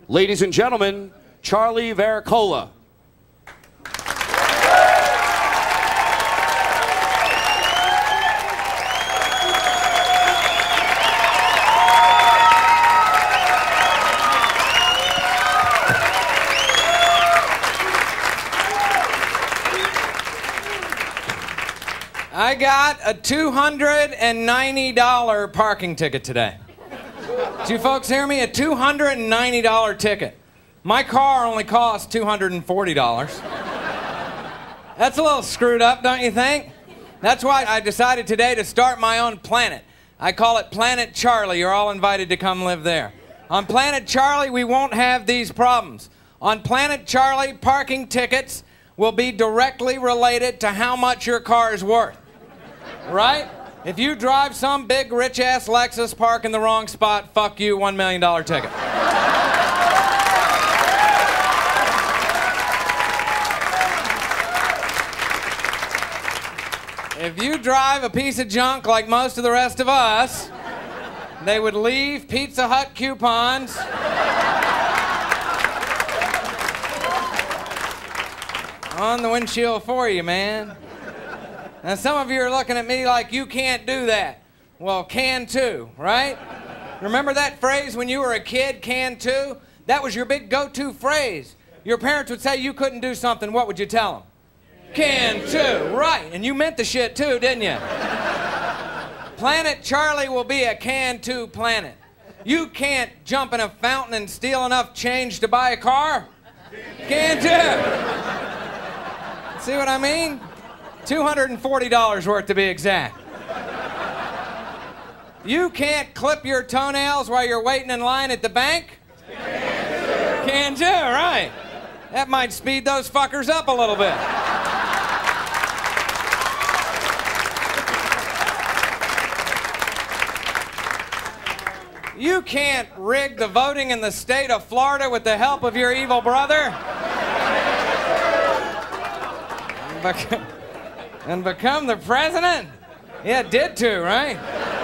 Ladies and gentlemen, Charlie Varicola. I got a $290 parking ticket today. Did you folks hear me? A $290 ticket. My car only costs $240. That's a little screwed up, don't you think? That's why I decided today to start my own planet. I call it Planet Charlie. You're all invited to come live there. On Planet Charlie, we won't have these problems. On Planet Charlie, parking tickets will be directly related to how much your car is worth. Right? If you drive some big rich-ass Lexus, park in the wrong spot, fuck you, $1 million ticket. If you drive a piece of junk like most of the rest of us, they would leave Pizza Hut coupons on the windshield for you, man. Now, some of you are looking at me like you can't do that. Well, can too, right? Remember that phrase when you were a kid, can too? That was your big go-to phrase. Your parents would say you couldn't do something. What would you tell them? Can too, right. And you meant the shit too, didn't you? Planet Charlie will be a can-too planet. You can't jump in a fountain and steal enough change to buy a car. Can too. See what I mean? $240 worth to be exact. You can't clip your toenails while you're waiting in line at the bank? Can do, right. That might speed those fuckers up a little bit. You can't rig the voting in the state of Florida with the help of your evil brother. And become the president? Yeah, it did too, right?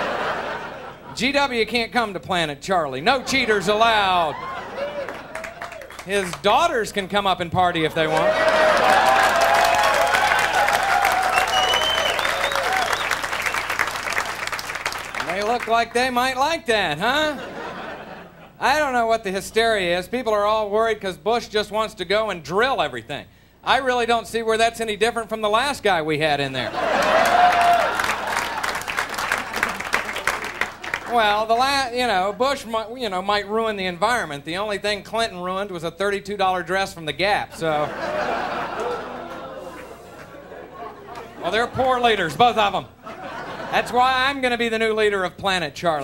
GW can't come to Planet Charlie. No cheaters allowed. His daughters can come up and party if they want. They look like they might like that, huh? I don't know what the hysteria is. People are all worried because Bush just wants to go and drill everything. I really don't see where that's any different from the last guy we had in there. Well, Bush might ruin the environment. The only thing Clinton ruined was a $32 dress from the Gap, so. Well, they're poor leaders, both of them. That's why I'm going to be the new leader of Planet Charlie.